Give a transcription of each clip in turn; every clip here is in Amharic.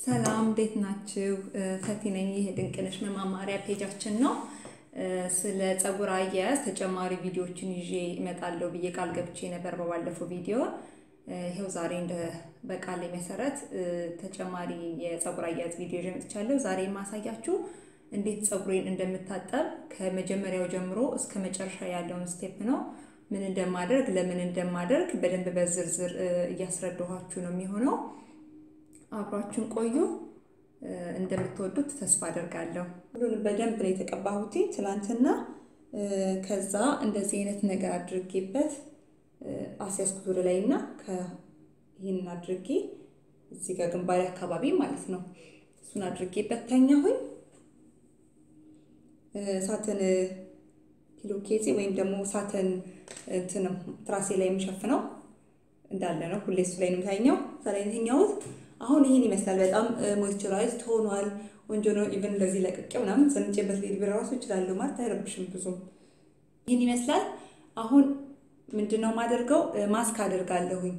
ሰላም እንዴት ናችሁ? ፈቲ ነኝ። ይሄ ድንቅነሽ መማማሪያ ፔጃችን ነው። ስለ ፀጉር አያያዝ ተጨማሪ ቪዲዮዎችን ይዤ እመጣለሁ ብዬ ቃል ገብቼ ነበር በባለፈው ቪዲዮ። ይሄው ዛሬ እንደ በቃሌ መሰረት ተጨማሪ የፀጉር አያያዝ ቪዲዮ ይዤ መጥቻለሁ። ዛሬ የማሳያችሁ እንዴት ፀጉሬን እንደምታጠብ ከመጀመሪያው ጀምሮ እስከ መጨረሻ ያለውን ስቴፕ ነው። ምን እንደማደርግ ለምን እንደማደርግ በደንብ በዝርዝር እያስረዳኋችሁ ነው የሚሆነው። አብራችሁን ቆዩ። እንደምትወዱት ተስፋ አደርጋለሁ። ሁሉንም በደንብ ነው የተቀባሁት ትላንትና። ከዛ እንደዚህ አይነት ነገር አድርጌበት አስያዝኩት ወደ ላይና ይሄን አድርጌ እዚህ ጋር ግንባሬ አካባቢ ማለት ነው እሱን አድርጌበት ተኛሁኝ። ሳተን ፒሎኬዚ ወይም ደግሞ ሳተን እንትንም ትራሴ ላይ የምሸፍነው እንዳለ ነው። ሁሌ እሱ ላይ ነው የምታኛው። ዛሬ ተኛሁት። አሁን ይሄን ይመስላል። በጣም ሞይስቸራይዝድ ሆኗል። ወንጆ ነው። ኢቭን እንደዚህ ለቅቄው ምናምን ዘንጬበት ሊድ ራሱ ይችላል ማለት አይረብሽም ብዙም። ይሄን ይመስላል። አሁን ምንድነው ማደርገው? ማስክ አደርጋለሁኝ።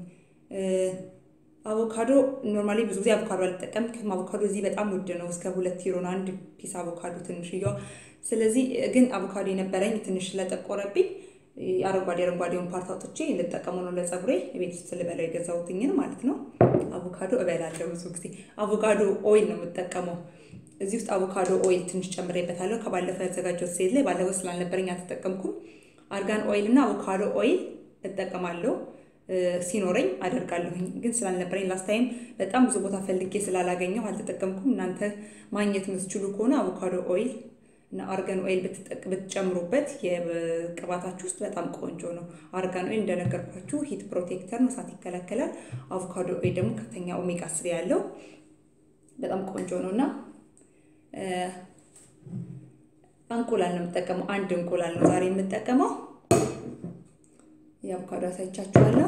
አቮካዶ ኖርማሊ ብዙ ጊዜ አቮካዶ አልጠቀምም። አቮካዶ እዚህ በጣም ውድ ነው። እስከ 2 ዩሮ ነው አንድ ፒስ አቮካዶ ትንሽዬው። ስለዚህ ግን አቮካዶ የነበረኝ ትንሽ ለጠቆረብኝ አረንጓዴውን ፓርት አውጥቼ ልጠቀመው ነው ለፀጉሬ። ቤት ውስጥ ልበላው የገዛሁትኝን ማለት ነው። አቮካዶ እበላለሁ ብዙ ጊዜ። አቮካዶ ኦይል ነው የምጠቀመው። እዚህ ውስጥ አቮካዶ ኦይል ትንሽ ጨምሬበታለሁ። ከባለፈው ያዘጋጀሁት ሴት ላይ ባለፈው ስላልነበረኝ አልተጠቀምኩም። አርጋን ኦይል እና አቮካዶ ኦይል እጠቀማለሁ። ሲኖረኝ አደርጋለሁኝ። ግን ስላልነበረኝ ላስት ታይም በጣም ብዙ ቦታ ፈልጌ ስላላገኘው አልተጠቀምኩም። እናንተ ማግኘት የምትችሉ ከሆነ አቮካዶ ኦይል እና አርጋን ኦይል ብትጨምሩበት የቅባታችሁ ውስጥ በጣም ቆንጆ ነው። አርጋን ኦይል እንደነገርኳችሁ ሂት ፕሮቴክተር ነው፣ እሳት ይከላከላል። አቮካዶ ኦይል ደግሞ ከፍተኛ ኦሜጋ 3 ያለው በጣም ቆንጆ ነውና እንቁላል ነው የምጠቀመው። አንድ እንቁላል ነው ዛሬ የምጠቀመው። የአቮካዶ አሳይቻችኋለሁ።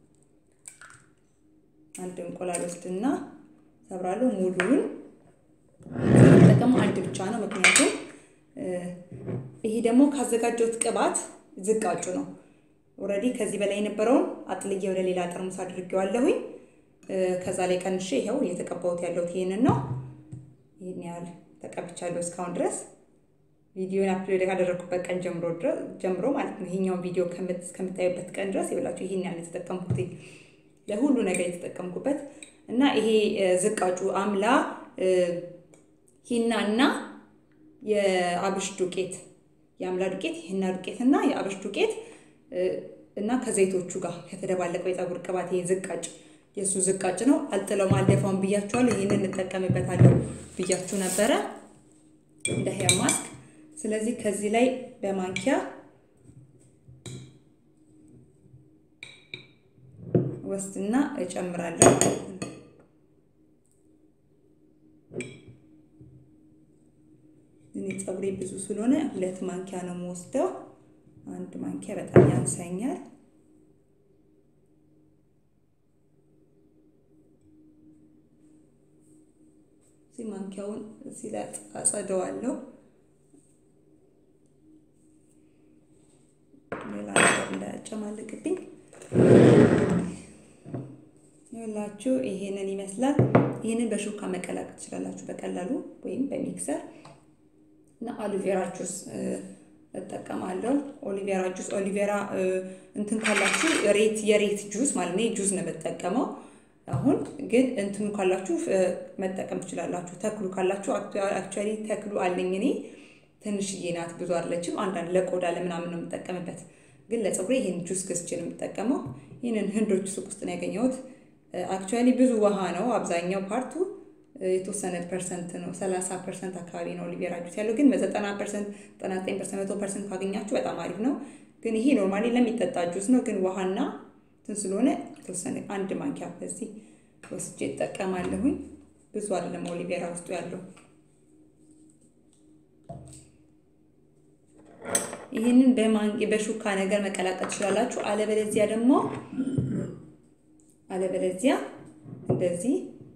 አንድ እንቁላል ወስድና ሰብራለሁ። ሙሉውን የምጠቀመው አንድ ብቻ ነው፣ ምክንያቱም ይሄ ደግሞ ካዘጋጀሁት ቅባት ዝቃጩ ነው። ኦሬዲ ከዚህ በላይ የነበረውን አጥልዬ ወደ ሌላ ጠርሙስ አድርጌዋለሁኝ። ከዛ ላይ ቀንሼ ይሄው እየተቀባሁት ያለሁት ይሄንን ነው። ይሄን ያህል ተቀብቻለሁ እስካሁን ድረስ ቪዲዮን አፕሎድ ካደረኩበት ቀን ጀምሮ ማለት ነው። ይሄኛው ቪዲዮ ከምታዩበት ቀን ድረስ ይብላችሁ ይሄን ያህል የተጠቀምኩት ለሁሉ ነገር የተጠቀምኩበት እና ይሄ ዝቃጩ አምላ ሂናና የአብሽ ዱቄት የአምላ ዱቄት ሂና ዱቄትና የአብሽ ዱቄት እና ከዘይቶቹ ጋር ከተደባለቀው የፀጉር ቅባት ዝቃጭ የሱ ዝቃጭ ነው። አልጥለውም አልደፋውም ብያችኋለሁ። ይሄንን እንጠቀምበታለሁ ብያችሁ ነበረ እንደ ሄር ማስክ። ስለዚህ ከዚህ ላይ በማንኪያ ወስድና እጨምራለሁ። ፀጉሬ ብዙ ስለሆነ 2 ማንኪያ ነው የምወስደው። 1 ማንኪያ በጣም ያንሰኛል። እዚህ ማንኪያውን እዚህ ላይ አጸደዋለሁ። ሌላ ነገር እንዳያጨማልቅብኝ። ይኸውላችሁ ይሄንን ይመስላል። ይሄንን በሹካ መቀላቀል ትችላላችሁ በቀላሉ ወይም በሚክሰር እና ኦሊቬራ ጁስ እጠቀማለሁ። ኦሊቬራ እንትን ካላችሁ የሬት ጁስ ማለት ነው። ጁስ ነው የምጠቀመው። አሁን ግን እንትኑ ካላችሁ መጠቀም ትችላላችሁ። ተክሉ ካላችሁ አክቹአሊ ተክሉ አለኝ እኔ ትንሽዬ ናት፣ ብዙ አይደለችም። አንዳንድ ለቆዳ ለምናምን ነው የምጠቀምበት። ግን ለፀጉሬ ይሄን ጁስ ገዝቼ ነው የምጠቀመው። ይሄንን ህንዶች ሱቅ ውስጥ ነው ያገኘሁት። አክቹአሊ ብዙ ውሃ ነው አብዛኛው ፓርቱ፣ የተወሰነ ፐርሰንት ነው 30% አካባቢ ነው ኦሊቬራ ጁስ ያለው። ግን በ90% 99% 100% ካገኛችሁ በጣም አሪፍ ነው። ግን ይሄ ኖርማሊ ለሚጠጣ ጁስ ነው። ግን ውሃና እንትን ስለሆነ የተወሰነ 1 ማንኪያ በዚህ ወስጄ እጠቀማለሁኝ። ብዙ አይደለም ኦሊቬራ ውስጡ ያለው። ይሄንን በሹካ ነገር መቀላቀል ትችላላችሁ። አለበለዚያ እንደዚህ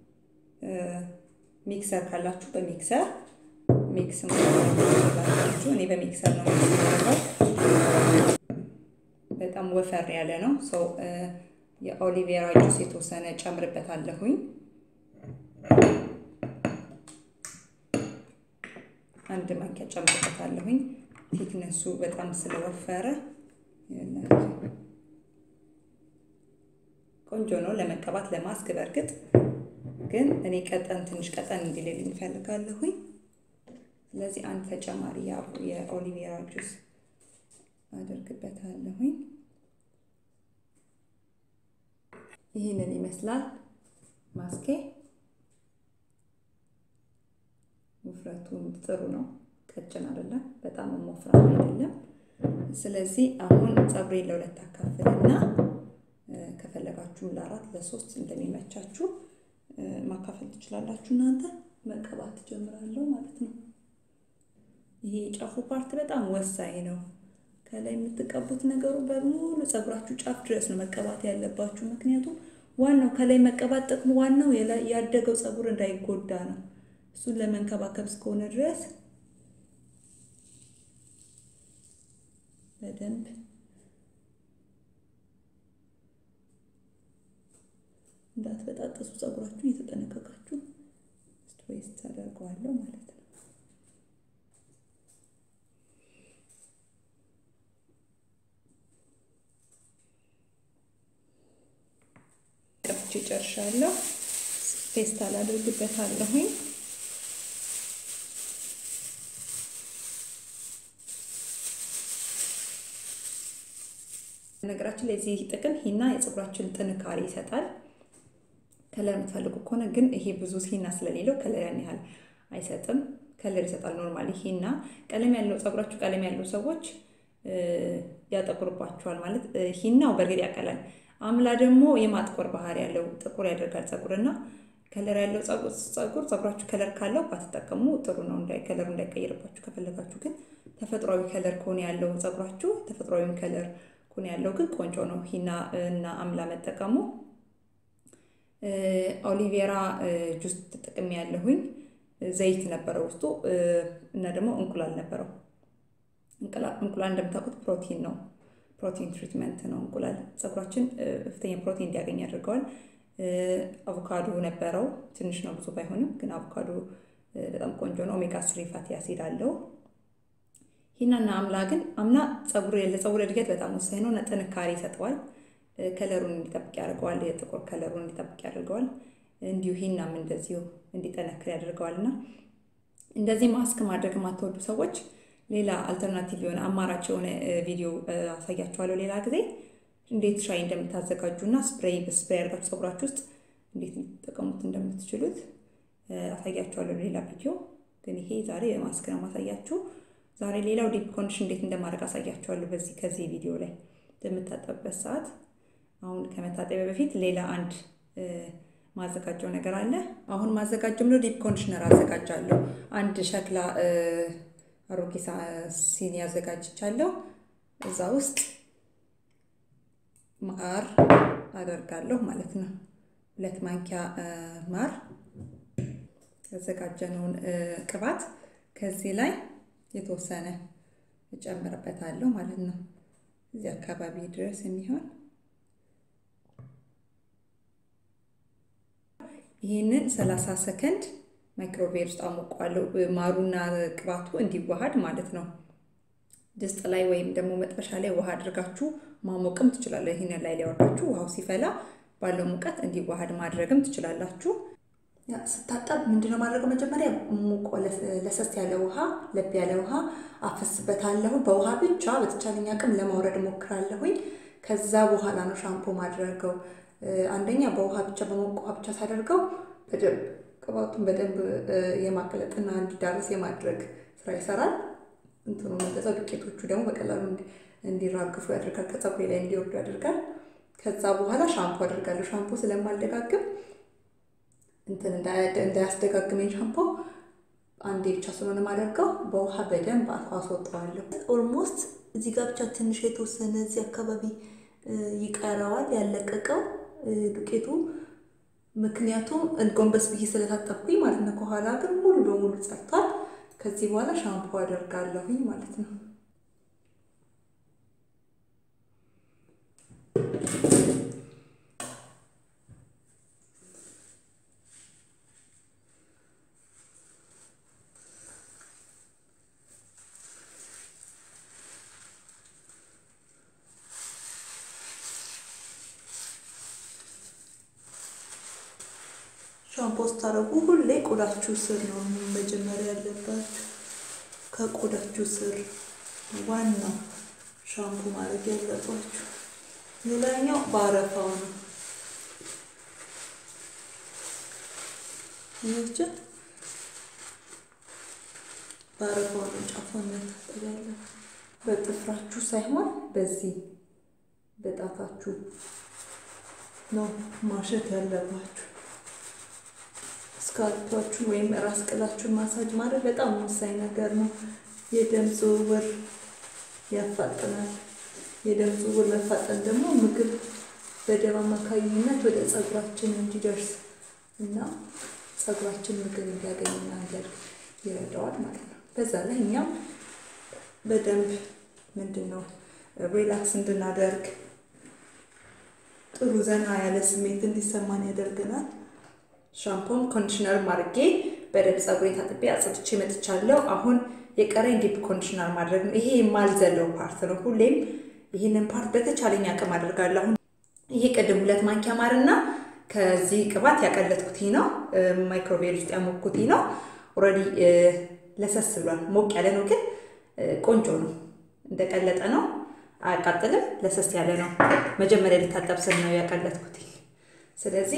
ሚክሰር ካላችሁ በሚክሰር ሚክስ ማድረግ። እኔ በሚክሰር ነው የምሰራው። በጣም ወፈር ያለ ነው። የኦሊቬራ ጁስ የተወሰነ ጨምርበታለሁኝ። አንድ ማንኪያ ጨምርበታለሁኝ ቲክነሱ በጣም ስለወፈረ ቆንጆ ነው ለመቀባት ለማስክ በርግጥ ግን እኔ ትንሽ ቀጠን እንዲልልኝ ፈልጋለሁኝ ስለዚህ አንድ ተጨማሪ የኦሊቬራ ጁስ አደርግበታለሁኝ ይሄንን ይመስላል ማስኬ ውፍረቱ ጥሩ ነው ቀጭን አይደለም በጣም ወፍራም አይደለም ስለዚህ አሁን ፀጉሬን ለሁለት አካፍልና ከፈለጋችሁ ለአራት ለሶስት እንደሚመቻችሁ ማካፈል ትችላላችሁ እናንተ መቀባት ጀምራለሁ ማለት ነው ይሄ ጫፉ ፓርት በጣም ወሳኝ ነው ከላይ የምትቀቡት ነገሩ በሙሉ ፀጉራችሁ ጫፍ ድረስ ነው መቀባት ያለባችሁ ምክንያቱም ዋናው ከላይ መቀባት ጥቅሙ ዋናው ያደገው ፀጉር እንዳይጎዳ ነው እሱን ለመንከባከብ እስከሆነ ድረስ በደንብ እንዳትበጣጠሱ ፀጉራችሁን እየተጠነቀቃችሁ ስትሬስ ታደርጓለሁ ማለት ነው ቀብቼ ጨርሻለሁ ፔስታል አድርግበታለሁኝ ነገራችን ላይ እዚህ ጥቅም ሂና የፀጉራችን ጥንካሬ ይሰጣል ከለር የምትፈልጉ ከሆነ ግን ይሄ ብዙ ሂና ስለሌለው ከለር ያን ያህል አይሰጥም ከለር ይሰጣል ኖርማሊ ሂና ቀለም ያለው ፀጉራችሁ ቀለም ያለው ሰዎች ያጠቁርባቸዋል ማለት ሂናው በርግጥ ያቀላል አምላ ደግሞ የማጥቆር ባህሪ ያለው ጥቁር ያደርጋል ፀጉርና ከለር ያለው ፀጉራችሁ ከለር ካለው ባትጠቀሙ ጥሩ ነው ከለሩ እንዳይቀየርባችሁ ከፈለጋችሁ ግን ተፈጥሯዊ ከለር ከሆነ ያለው ፀጉራችሁ ተፈጥሯዊ ከለር ከሆነ ያለው ግን ቆንጆ ነው ሂና እና አምላ መጠቀሙ ኦሊቬራ ጁስ ተጠቅሜ ያለሁኝ ዘይት ነበረው ውስጡ እና ደግሞ እንቁላል ነበረው እንቁላል እንደምታውቁት ፕሮቲን ነው ፕሮቲን ትሪትመንት ነው እንቁላል ፀጉራችን ከፍተኛ ፕሮቲን እንዲያገኝ ያደርጋል አቮካዶ ነበረው ትንሽ ነው ብዙ ባይሆንም ግን አቮካዶ በጣም ቆንጆ ነው ኦሜጋ 3 ፋቲ አሲድ አለው ሂናና አምላ ግን አምላ ለፀጉር እድገት በጣም ወሳኝ ነው ጥንካሬ ይሰጠዋል ከለሩን እንዲጠብቅ ያደርገዋል የጥቁር ከለሩን እንዲጠብቅ ያደርገዋል እንዲሁ ሂናም እንደዚሁ እንዲጠነክር ያደርገዋልና እንደዚህ ማስክ ማድረግ ማትወዱ ሰዎች ሌላ አልተርናቲቭ የሆነ አማራጭ የሆነ ቪዲዮ አሳያችኋለሁ ሌላ ጊዜ እንዴት ሻይ እንደምታዘጋጁና ስፕሬይ አድርጋችሁ ፀጉራችሁ ውስጥ እንዴት ልትጠቀሙት እንደምትችሉት አሳያችኋለሁ ሌላ ቪዲዮ ግን ይሄ ዛሬ ማስክ ነው ማሳያችሁ ዛሬ ሌላው ዲፕ ኮንዲሽን እንዴት እንደማድረግ አሳያችኋለሁ ከዚህ ቪዲዮ ላይ በመታጠብበት ሰዓት አሁን ከመታጠቢያ በፊት ሌላ አንድ ማዘጋጀው ነገር አለ አሁን ማዘጋጀው ነው ዲፕ ኮንዲሽነር አዘጋጃለሁ አንድ ሸክላ አሮጌ ሲኒ አዘጋጅቻለሁ እዛ ውስጥ ማር አደርጋለሁ ማለት ነው 2 ማንኪያ ማር ያዘጋጀነውን ቅባት ከዚህ ላይ የተወሰነ እጨምርበታለሁ ማለት ነው እዚህ አካባቢ ድረስ የሚሆን ይሄንን 30 ሰከንድ ማይክሮዌቭ ውስጥ አሞቀዋለሁ ማሩና ቅባቱ እንዲዋሃድ ማለት ነው ድስት ላይ ወይም ደግሞ መጥበሻ ላይ ውሃ አድርጋችሁ ማሞቅም ትችላላችሁ ይሄንን ላይ ያወርዳችሁ ውሃው ሲፈላ ባለው ሙቀት እንዲዋሃድ ማድረግም ትችላላችሁ ስታጠብ ምንድነው ማድረግ መጀመሪያ ሙቆ ለሰስ ያለ ውሃ ለብ ያለ ውሃ አፈስበታለሁ በውሃ ብቻ በተቻለኝ አቅም ለማውረድ ሞክራለሁኝ ከዛ በኋላ ነው ሻምፖ ማድረገው አንደኛ በውሃ ብቻ በሞቆ ውሃ ብቻ ሳደርገው በደንብ ቅባቱን በደንብ የማቀለጥና እንዲዳርስ የማድረግ ስራ ይሰራል እንትኑ እንደዛው ዱቄቶቹ ደግሞ በቀላሉ እንዲራግፉ ያደርጋል ከፀጉሬ ላይ እንዲወርዱ ያደርጋል ከዛ በኋላ ሻምፖ አደርጋለሁ ሻምፖ ስለማልደጋግም እንትን እንዳያስደጋግመኝ ሻምፖ አንዴ ብቻ ስለሆነ ማድረገው በውሃ በደንብ አስወጣዋለሁ ኦልሞስት እዚህ ጋር ብቻ ትንሽ የተወሰነ እዚህ አካባቢ ይቀራዋል ያለቀቀው ዱቄቱ ምክንያቱም እንቆንበስ ብዬ ስለታጠብኩኝ ማለት ነው ከኋላ ግን ሙሉ በሙሉ ጸጥቷል ከዚህ በኋላ ሻምፖ አደርጋለሁኝ ማለት ነው ሻምፖ ስታረጉ ሁሌ ቆዳችሁ ስር ነው መጀመሪያ ያለባችሁ። ከቆዳችሁ ስር ዋናው ሻምፖ ማድረግ ያለባችሁ። ሌላኛው ባረፋው ነው። ይህች ባረፋው ነው ጫፉን መታጠብ ያለበት። በጥፍራችሁ ሳይሆን በዚህ በጣታችሁ ነው ማሸት ያለባችሁ። ስካልፓችሁ ወይም ራስ ቅላችሁን ማሳጅ ማድረግ በጣም ወሳኝ ነገር ነው። የደም ዝውውር ያፋጥናል። የደም ዝውውር መፋጠን ደግሞ ምግብ በደም አማካኝነት ወደ ፀጉራችን እንዲደርስ እና ፀጉራችን ምግብ እንዲያገኝና እንዲያድግ ይረዳዋል ማለት ነው። በዛ ላይ እኛም በደንብ ምንድነው ሪላክስ እንድናደርግ ጥሩ ዘና ያለ ስሜት እንዲሰማን ያደርገናል። ሻምፖም ኮንዲሽነር ማድረጌ በደንብ ፀጉሬን ታጥቤ አጽድቼ መጥቻለሁ። አሁን የቀረኝ ዲፕ ኮንዲሽነር ማድረግ ነው። ይሄ የማልዘለው ፓርት ነው። ሁሌም ይሄንን ፓርት በተቻለኝ አቅም አደርጋለሁ። አሁን ይሄ ቅድም 2 ማንኪያ ማርና ከዚህ ቅባት ያቀለጥኩት ነው። ማይክሮዌቭ ውስጥ ያሞኩት ነው። ኦሬዲ ለሰስ ብሏል። ሞቅ ያለ ነው ግን ቆንጆ ነው። እንደቀለጠ ነው። አያቃጥልም። ለሰስ ያለ ነው። መጀመሪያ ልታጠብ ስል ነው ያቀለጥኩት። ስለዚህ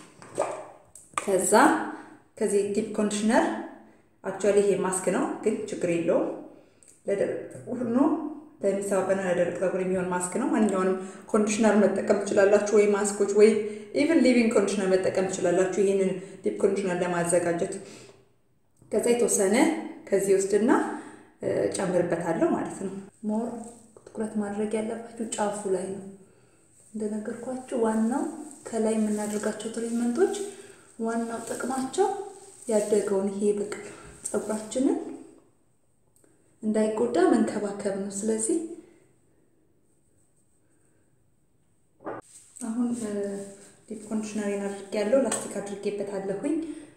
ከዚህ ዲፕ ኮንዲሽነር አክቹአሊ ይሄ ማስክ ነው ግን ችግር የለውም። ለደረቅ ፀጉር ነው ለሚሳበና ለደረቅ ፀጉር የሚሆን ማስክ ነው። ማንኛውንም ኮንዲሽነር መጠቀም ትችላላችሁ ወይ ማስኮች ወይ ኢቭን ሊቪንግ ኮንዲሽነር መጠቀም ትችላላችሁ ይሄንን ዲፕ ኮንዲሽነር ለማዘጋጀት። ከዛ የተወሰነ ከዚህ ውስጥና ጨምርበታለሁ ማለት ነው። ሞር ትኩረት ማድረግ ያለባችሁ ጫፉ ላይ ነው። እንደነገርኳችሁ ዋናው ከላይ የምናደርጋቸው ትሪትመንቶች ዋናው ጥቅማቸው ያደገውን ይሄ በቃ ፀጉራችንን እንዳይጎዳ መንከባከብ ነው። ስለዚህ አሁን ዲፕ ኮንዲሽነር አድርጌያለሁ። ላስቲክ አድርጌበታለሁኝ።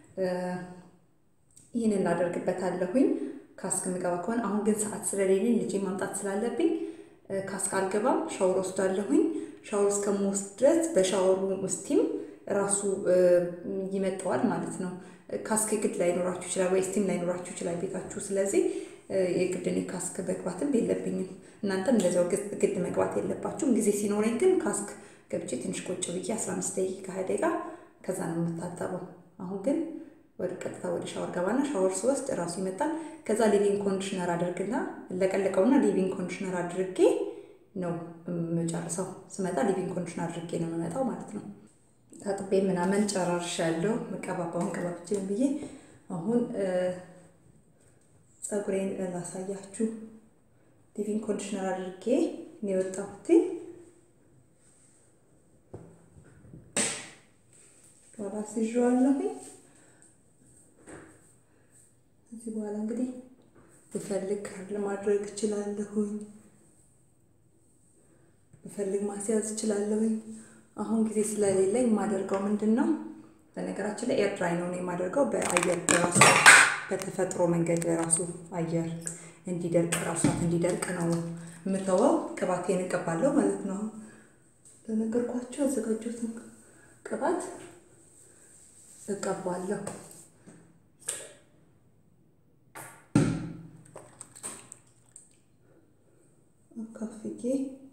ይሄንን ላደርግበታለሁኝ ካስክ ምገባ ከሆነ። አሁን ግን ሰዓት ስለሌለኝ ልጄ ማምጣት ስላለብኝ ካስክ አልገባም። ሻወር ወስዳለሁኝ። ሻወር እስከምወስድ ድረስ በሻወሩ ውስጥም ራሱ ይመጣዋል ማለት ነው። ካስክ ግድ ላይኖራችሁ ይችላል ወይ ስቲም ላይኖራችሁ ይችላል ቤታችሁ። ስለዚህ የግድኔ ካስክ መግባትም የለብኝም። እናንተም እንደዛው ግድ መግባት የለባችሁም። ጊዜ ሲኖረኝ ግን ካስክ ገብቼ ትንሽ ቁጭ ብዬ 15 ደቂቃ 20 ደቂቃ ከዛ ነው የምታጠበው። አሁን ግን ወደ ቀጥታ ወደ ሻወር ገባና ሻወር ስወስድ ራሱ ይመጣል። ከዛ ሊቪንግ ኮንዲሽነር አድርግና ለቀለቀውና ሊቪንግ ኮንዲሽነር አድርጌ ነው የምጨርሰው። ስመጣ ሊቪንግ ኮንዲሽነር አድርጌ ነው የምመጣው ማለት ነው። ታጥቤ ምናምን ጨራርሻለሁ። መቀባባውን ቀባብቼ ብዬ አሁን ፀጉሬን ላሳያችሁ። ሊቪንግ ኮንዲሽነር አድርጌ ነው የወጣሁት። ወራስ ይዟለሁ። እዚህ በኋላ እንግዲህ ብፈልግ ከርል ማድረግ እችላለሁ። ብፈልግ ማስያዝ እችላለሁ። አሁን ጊዜ ስለሌለኝ ማደርገው ምንድነው? በነገራችን ላይ ኤር ድራይ ነው የማደርገው። በአየር በራሱ በተፈጥሮ መንገድ በራሱ አየር እንዲደርቅ ራሷት እንዲደርቅ ነው የምተወው። ቅባቴን እቀባለሁ ማለት ነው። ለነገርኳችሁ አዘጋጁትን ቅባት እቀባለሁ። አካፍጌ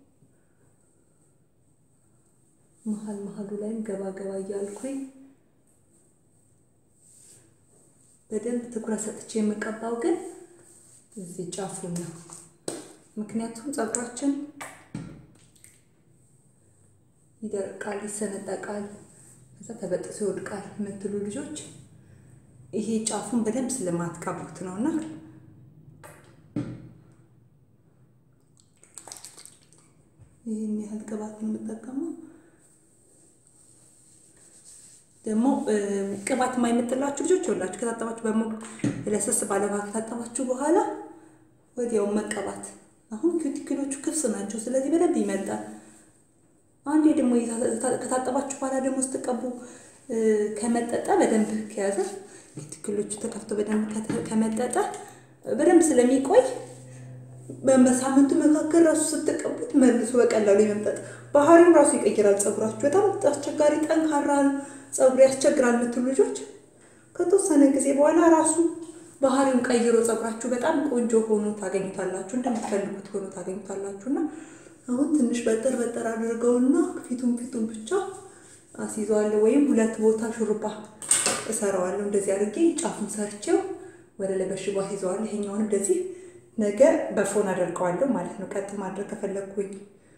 መሀሉ ላይም ገባ እያልኩኝ በደንብ ትኩረት ሰጥቼ የምቀባው ግን እዚህ ጫፉ ነው። ምክንያቱም ፀጉራችን ይደርቃል፣ ይሰነጠቃል፣ ከዛ ተበጥሶ ይወድቃል የምትሉ ልጆች ይሄ ጫፉን በደንብ ስለማትቀቡት ነውና ይሄን ያህል ቅባት ነው የምጠቀመው። ደግሞ ቅባት የማይመጥላችሁ ልጆች ይወላችሁ ከታጠባችሁ በሙሉ ለሰስ ባለባ ከታጠባችሁ በኋላ ወዲያው መቀባት። አሁን ኩቲክሎቹ ክፍስ ናቸው፣ ስለዚህ በደንብ ይመጣል። አንዴ ደግሞ ከታጠባችሁ በኋላ ደግሞ ስትቀቡ ከመጠጠ በደንብ ከያዘ ኩቲክሎቹ ተከፍቶ በደንብ ከመጠጠ በደንብ ስለሚቆይ በሳምንቱ መካከል ራሱ ስትቀቡት መልሶ በቀላሉ ይመጣል። ባህሪው ራሱ ይቀይራል። ፀጉራችሁ በጣም አስቸጋሪ ጠንካራ ፀጉር ያስቸግራል የምትሉ ልጆች ከተወሰነ ጊዜ በኋላ ራሱ ባህሪውን ቀይሮ ፀጉራችሁ በጣም ቆንጆ ሆኖ ታገኙታላችሁ፣ እንደምትፈልጉት ሆኖ ታገኙታላችሁና አሁን ትንሽ በጥር አድርገውና ፊቱን ብቻ አስይዘዋለሁ ወይም ሁለት ቦታ ሹሩባ እሰራዋለሁ። እንደዚህ አድርጌ ጫፉን ሰርቼው ወደ ላይ በሽቦ አስይዘዋለሁ። ይሄኛውን እንደዚህ ነገ በፎን አደርቀዋለሁ ማለት ነው። ቀጥ ማድረግ ከፈለኩኝ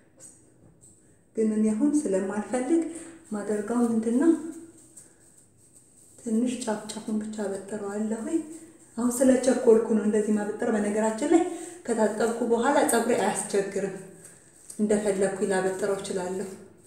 ግን እኔ አሁን ስለማልፈልግ ማደርጋው ምንድነው ትንሽ ጫፉን ብቻ አበጥረዋለሁ። አሁን ስለቸኮልኩ ነው እንደዚህ ማበጠር። በነገራችን ላይ ከታጠብኩ በኋላ ፀጉሬ አያስቸግርም፣ እንደፈለኩ ላበጥረው እችላለሁ።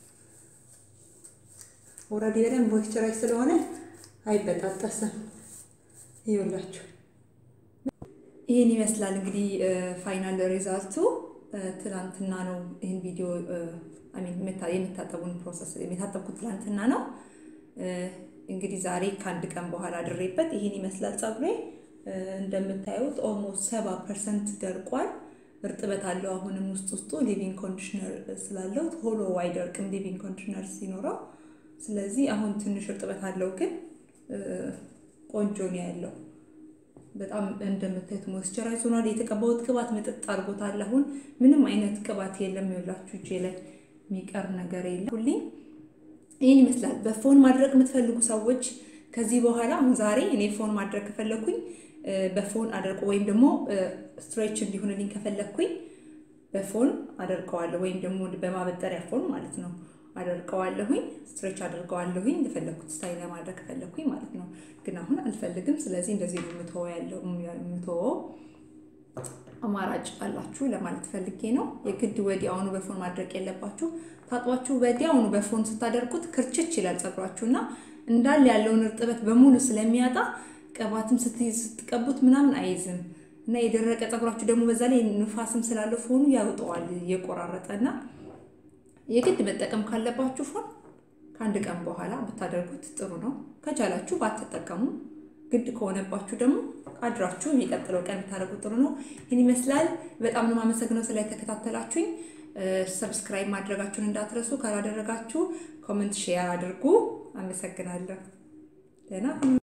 ኦሬዲ በደንብ ሞይስቸራይዝ ስለሆነ አይበጣጠስም። ይኸውላችሁ ይሄን ይመስላል እንግዲህ ፋይናል ሪዛልቱ። ትናንትና ነው ይሄን ቪዲዮ የምታጠቡን ፕሮሰስ የምታጠብኩት ትናንትና ነው። እንግዲህ ዛሬ ከአንድ ቀን በኋላ አድሬበት ይሄን ይመስላል ፀጉሬ። እንደምታዩት ኦልሞስት 70% ደርቋል። እርጥበት አለው አሁንም ውስጡ ሊቪንግ ኮንዲሽነር ስላለው ቶሎ አይደርቅም ሊቪንግ ኮንዲሽነር ሲኖረው። ስለዚህ አሁን ትንሽ እርጥበት አለው ግን ቆንጆ ነው ያለው። በጣም እንደምታዩት ሞይስቸራይዝ ሆኗል። የተቀባውት ቅባት መጥጥ አድርጎታል። አሁን ምንም አይነት ቅባት የለም። ይኸውላችሁ እጄ ላይ የሚቀር ነገር የለም። ሁሌም ይሄን ይመስላል። በፎን ማድረግ የምትፈልጉ ሰዎች ከዚህ በኋላ አሁን ዛሬ እኔ ፎን ማድረግ ከፈለኩኝ በፎን አደርቆ ወይም ደግሞ ስትሬች እንዲሆንልኝ ከፈለኩኝ በፎን አደርቀዋለሁ ወይም ደግሞ በማበጠሪያ ፎን ማለት ነው አደርቀዋለሁኝ፣ ስትሬች አደርቀዋለሁኝ ለፈለኩት ስታይል ማድረግ ከፈለኩኝ ማለት ነው። ግን አሁን አልፈልግም። ስለዚህ እንደዚህ ነው የምተወው። አማራጭ አላችሁ ለማለት ፈልጌ ነው። የግድ ወዲያውኑ በፎን ማድረግ የለባችሁ። ታጥባችሁ ወዲያውኑ በፎን ስታደርቁት ክርችች ይላል ፀጉራችሁና እንዳለ ያለውን እርጥበት በሙሉ ስለሚያጣ ቅባትም ስትቀቡት ምናምን አይዝም እና የደረቀ ፀጉራችሁ ደግሞ በዛ ላይ ንፋስም ስላለው ፎኑ ያውጣዋል እየቆራረጠና የግድ መጠቀም ካለባችሁ ፎን ከአንድ ቀን በኋላ ብታደርጉት ጥሩ ነው። ከቻላችሁ ባትጠቀሙ፣ ግድ ከሆነባችሁ ደግሞ አድራችሁ የሚቀጥለው ቀን ብታደርጉት ጥሩ ነው። ይሄን ይመስላል። በጣም ነው ማመሰግነው ስለተከታተላችሁኝ። ሰብስክራይብ ማድረጋችሁን እንዳትረሱ። ካላደረጋችሁ ኮሜንት ሼር አድርጉ። አመሰግናለሁ። ደህና